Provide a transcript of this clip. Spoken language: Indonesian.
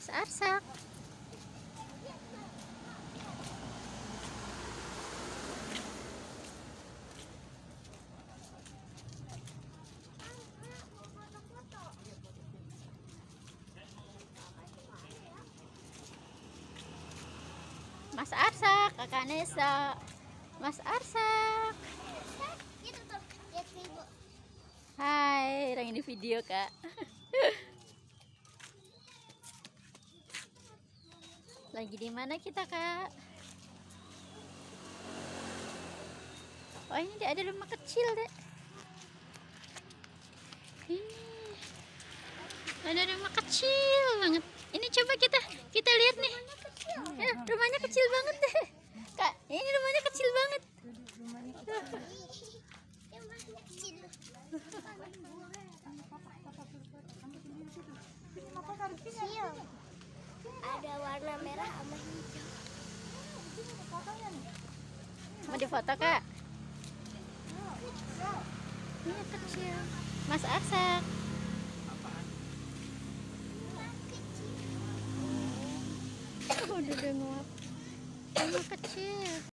Mas Arsak. Mas Arsak, Kakak Nesa. Mas Arsak. Hai, orang ini video, Kak. Lagi di mana kita, Kak? Oh, ini ada rumah kecil, Dek. Ada rumah kecil banget. Ini coba kita lihat nih. Ya, rumahnya kecil banget deh. Kak, ini rumahnya kecil banget. Ada warna merah sama hijau. Mau difoto, Kak? Ini kecil. Mas Arsak. Udah nguap. Rumah kecil.